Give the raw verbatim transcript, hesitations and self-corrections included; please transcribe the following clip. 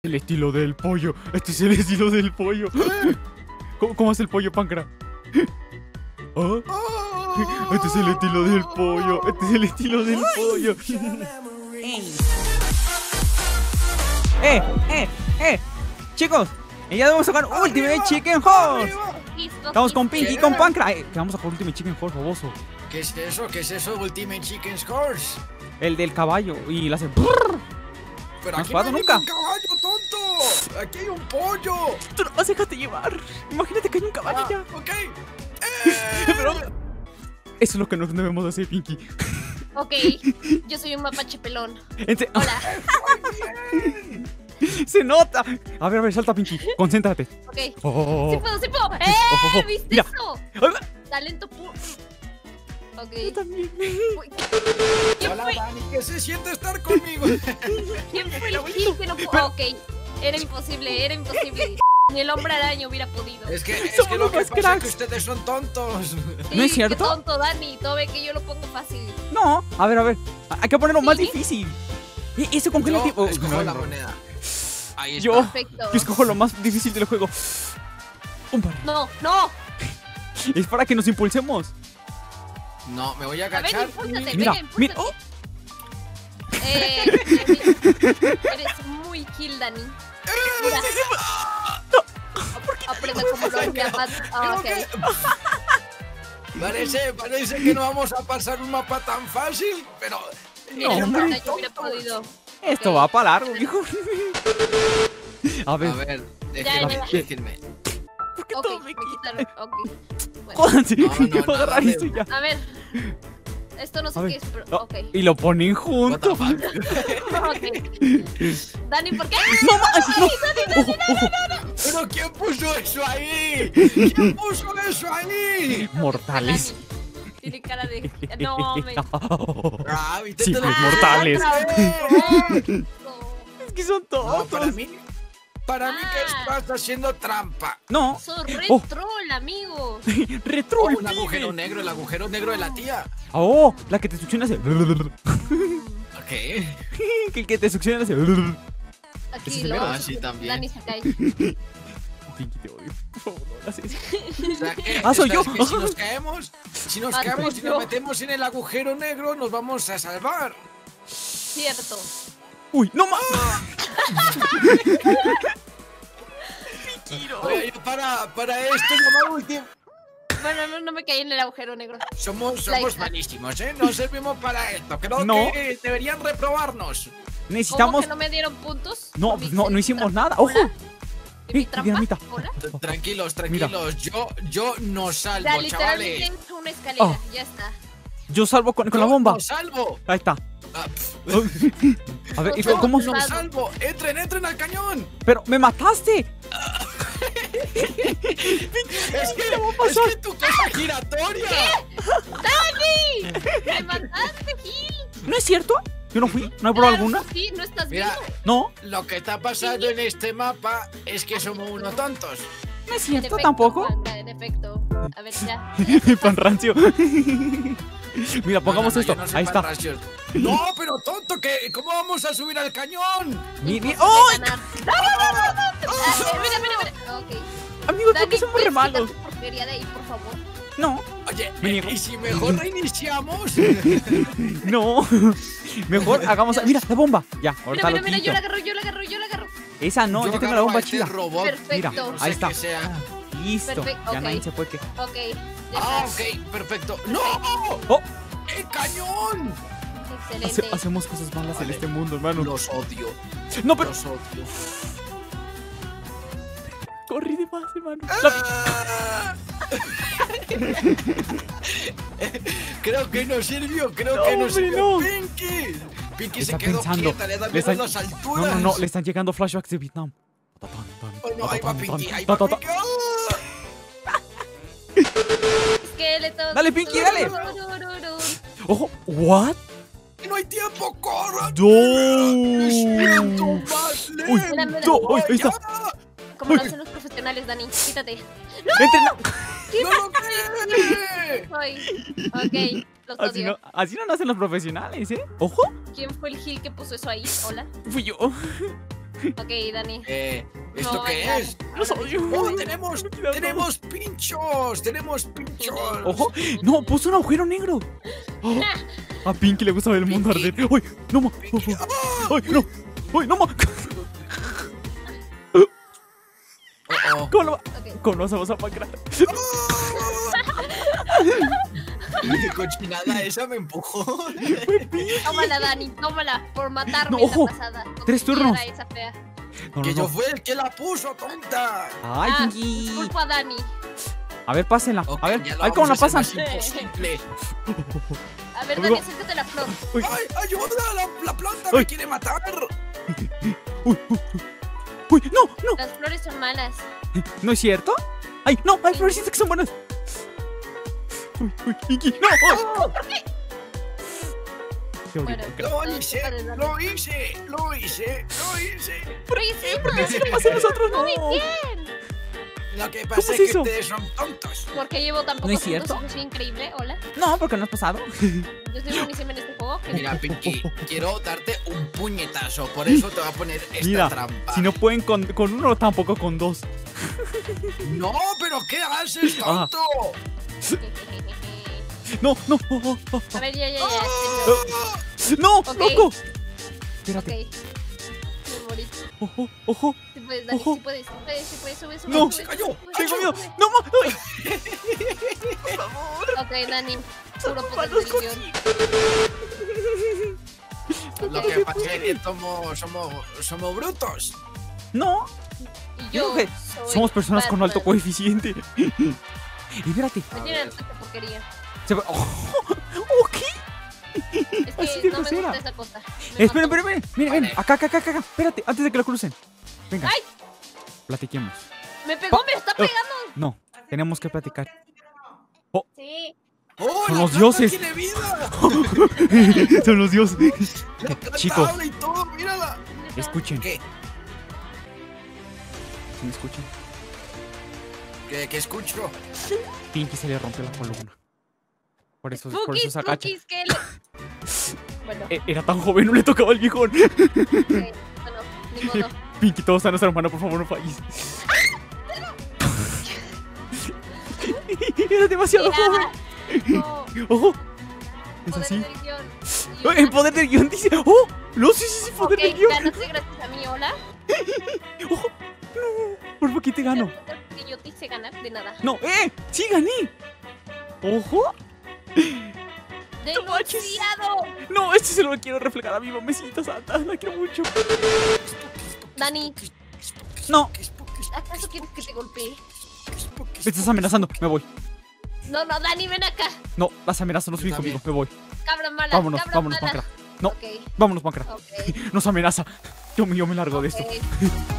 El estilo del pollo. Este es el estilo del pollo. ¿Cómo, cómo es el pollo, Pancra? ¿Ah? Este es el estilo del pollo. Este es el estilo del pollo. ¡Eh! ¡Eh! ¡Eh! Chicos, ya debemos sacar Ultimate Chicken Horse. Estamos con Pinky y con Pancra. Eh, que vamos a jugar Ultimate Chicken Horse, baboso. ¿Qué es eso? ¿Qué es eso? Ultimate Chicken Horse. El del caballo. Y le hace... Pero ¿no has aquí no jugado hay nunca? un caballo, tonto. Aquí hay un pollo. Tú no vas a dejarte llevar. Imagínate que hay un caballo Ah, ya. ok. Eh. Pero... eso es lo que no debemos hacer, Pinky. Ok, yo soy un mapache pelón. Ente- Hola. ¡Se nota! A ver, a ver, salta, Pinky. Concéntrate. Ok. Oh. Sí puedo, sí puedo. ¡Eh! Oh, oh, oh. ¿Viste Mira. eso? Ay, va. Talento puro. Ok. Yo también. Uy. ¿Quién Hola, fue? Dani, ¿qué se siente estar conmigo? ¿Quién fue el Gil que no pudo? Ok. Era imposible, era imposible. Ni el hombre araña hubiera podido. Es que, es Somos que lo los que más pasa cracks. es que ustedes son tontos. ¿No es Sí, cierto? Qué tonto, Dani. Todo ve que yo lo pongo fácil. No, a ver, a ver. Hay que ponerlo más Sí. difícil. E- Eso congela el Yo tiempo. escojo No, la no. moneda. Ahí está. Yo, Perfecto. yo escojo lo más difícil del juego. Un par. No, no. Es para que nos impulsemos. No, me voy a A ver, agachar. impúlsate, Mira, venga, mira. impúlsate. Oh, Eh, eres muy kill, Dani. Mira. Aprenda cómo lo llamas. Ah, ok. Creo que- Parece, parece que no vamos a pasar un mapa tan fácil, pero... Ni el No, hombre hombre. araña hubiera podido. esto Ok. va para largo, hijo. A ver, A ver, Ya, déjenme, ya, ya. déjenme. ¿por qué Ok, todo me me quita? quitaron. Ok. Bueno, Jódanse, No, no, yo voy a agarrar nada de- esto ya. a ver. Esto no sé A ver. qué es, pero. No, Ok. y lo ponen What the juntos. fuck? Ok. Dani, ¿por qué? No más, no. Ojo, ojo. ¿Pero quién puso eso ahí? ¿Quién puso eso ahí? Mortales. Dani. Tiene cara de. No, me. Ah, ¿viste? Sí, Te lo- pues, mortales. ¡Eh! Es que son No, para tontos. mí... Para mí que estás haciendo trampa. No. Sos re Oh. troll, amigo. Retro Oh, el un pibe. agujero negro, el agujero negro de la tía. Oh, la que te succiona hace. Ok. Que el que te succiona hace. Aquí Ese se lo. me va. Ah, sí, también. Dani se cae. Pinky, te odio. Por favor, no hagas eso. O sea, que, Ah, soy o sea, yo. es que si nos caemos, si nos Ah, caemos soy y yo. nos metemos en el agujero negro, nos vamos a salvar. Cierto. Uy, no más. Oye, para, para esto, mamá última. Bueno, no, no me caí en el agujero negro. Somos, La somos hija. malísimos, ¿eh? No servimos para esto. Creo No. que deberían reprobarnos. ¿Cómo Necesitamos. que no me dieron puntos? No, ¿Por pues mi no, no hicimos trampa? nada. Ojo. ¿Hola? ¿Y mi Eh, trampa? dinamita. ¿Hola? Tranquilos, tranquilos. Yo, yo no salvo, Ya, literalmente chavales. es una escalera. Oh. Ya está. Yo salvo con, con la Yo bomba. no salvo. Ahí está. Ah, pf, A ver, ¿y No, cómo? no Salvo. salvo. Entren, entren al cañón. Pero me mataste. Es que, es que tu cosa giratoria. ¡Dani! ¡Me mataste, Gil! ¿No es cierto? Yo no fui. ¿No hay prueba Claro alguna? que Sí, no estás Mira, viendo. No, lo que está pasando en este mapa es que somos unos tontos. no es En cierto efecto, tampoco. Juanca, en efecto. A ver, ya. Pan rancio. Mira, pongamos No, no, no, esto. yo no soy Ahí está. panracios. No, pero tonto, ¿qué? ¿Cómo vamos a subir al cañón? Mi- mi- Imposible ¡Oh! ganar. ¡No, no, no, no, no! Ah, mira, mira, mira. Ok. Amigos, ¿por Dani, qué somos re ¿puedes malos? quitar tu porquería de ahí, por favor? No, Oye, Me eh, niego. ¿y si mejor reiniciamos? no. Mejor hagamos. Mira, la bomba. Ya, Mira, ahorita mira, lo mira, yo quito. la agarro, yo la agarro, yo la agarro. Esa no, yo, tengo la agarro bomba a este chida. robot, Perfecto. Mira, no sé ahí está. qué sea. Listo. Perfecto, Ya ok. nadie se puede quejar. Ok. Ya Ah, está. ok, perfecto. ¡No! Oh, ¡El cañón! hace- Excelente. hacemos cosas malas en Vale. este mundo, hermano. Los odio. No, pero Los odio. corrí de más, hermano. La- Ah. Creo que no sirvió, creo No, que no hombre, sirvió. no. Pinky. Pinky Está se quedó pensando. quieta, le da Le miedo están- las No, alturas. no, no, le están llegando flashbacks de Vietnam. Ta, tan, tan, Oh, no, ta, ahí va tan, Pinky, tan, ahí ta, va ta, ta. Pinky. ¡Ah! Esqueletos. Dale, Pinky, dale. Tururururu. Ojo, what? ¡No hay tiempo! ¡Corran! No. ¡Siento más Uy, lento! Mira, mira. no, ahí está. Como lo hacen los profesionales, Dani. Quítate. Entrena- ¡No lo cree! Soy. Ok. Los Así odio. no, así no nacen los profesionales, ¿eh? Ojo, ¿Quién fue el Gil que puso eso ahí? Hola. fui yo. Ok, Dani. Eh, ¿Esto No, qué ya. es? Los odio. ¡Oh, tenemos, tenemos pinchos! ¡Tenemos pinchos! Ojo. No, puso un agujero negro. Oh, a Pinky le gusta ver el mundo arder. ¡Ay! ¡No, ma! Pinky, ¡ah! ¡Ay, no! ¡Ay, no, ma! Oh, oh. ¿Cómo lo va? Ok. ¿Cómo lo vas a Pancra? ¡Qué cochinada esa me empujó! Tómala, Dani, tómala. Por matarme No, ojo. la pasada. con Tres tu turnos. piedra esa fea. No, ¡Que no, yo no. fui el que la puso, tonta! ¡Ay, Ah, Pinky! culpa a Dani. A ver, pásenla. Ok, A ver, ya a lo ver cómo la vamos a pasan. hacer más imposible. A ver, Amigo. Dani, acércate a la flor. Uy, ¡Ay, ayuda! ¡La, la planta Ay. me quiere matar! uy, uy, uy, no, no. Las flores son malas. ¿No es cierto? ¡Ay, no! ¡Hay florecitas que son buenas! ¡Uy, uy, Pinky! ¡No! ¡Ay! Qué Bueno. horrible. ¡Lo hice! ¡Lo hice! ¡Lo hice! ¡Lo hice! Lo hicimos. ¿Por qué se lo pasa a nosotros? No. Muy bien. Lo que ¿Cómo pasa es es que eso? ustedes son tontos. ¿Por qué llevo tan ¿No pocos es cierto? puntos? Eso es increíble. Hola. No, porque no has pasado. Yo estoy buenísima en este juego. que- Mira, Pinky, quiero darte un puñetazo. Por eso te voy a poner esta Mira, trampa. si no pueden con, con uno, tampoco con dos. ¡No, pero qué haces, Ah. tonto! No, no, oh, oh, oh, A ver, ya, ya, ya. ¡Ah! no, Ok. loco. Ok. Espérate. Me morí. Ojo, ojo. Sí puedes, Dani, Ojo. sí puedes. Sí puedes, sí puedes. Sube, sube, No. sube, ¡Se cayó! sube, sube, Tengo sube, miedo. sube. No, ma. Ay. Ok, Dani. Puro poder de Manos religión. Lo que pasa es que somos, somos, somos brutos. No, Y yo yo creo que soy somos personas con alto Batman. coeficiente. Y espérate. Me tiran tanta porquería. Se va. Oh, ok. Es Así de que no me grosera. gusta esa cosa. Me Esperen, mató. esperen, esperen. Miren, ven. Vale. Acá, acá, acá, acá. Espérate, antes de que lo crucen. Venga. ¡Ay! Platiquemos. Me pegó, me está Oh. pegando. No, tenemos que platicar. Sí. ¡Oh, Son la los planta dioses. tiene vida! Son los dioses. La planta Chicos. habla y todo, mírala. Escuchen. ¿Qué? ¿Sí me escuchan? ¿Qué, qué escucho? Pinky se le rompió la columna. Por eso, por eso Cookies, se agacha. cookies, que le... Bueno, E- Era tan joven, no le tocaba al viejón. ok, bueno, ni modo. Pinky, todos a nuestra hermana, por favor, no falles. Era demasiado joven. No, Ojo. Es poder así. del guión. Y Oh, una- el poder del guión dice. ¡Oh! No, sí, sí, sí, poder Ok, del guión. ganaste gracias a mí, hola. Ojo. No, por poquito gano. Que yo te hice ganar de nada. No, ¡eh! ¡Sí gané! ¡Ojo! ¡Denunciado! No, este se lo quiero reflejar a mi mamecita santa. La quiero mucho. Dani, No, ¿acaso quieres que te golpee? me estás amenazando. Me voy. No, no, Dani, ven acá. No, las amenazas no suben También. conmigo. Me voy. Cabra mala, Vámonos, cabra vámonos, mala. Pancra. No, Ok, vámonos, Pancra. ok, Nos amenaza. Yo, me- yo me largo de esto. ok.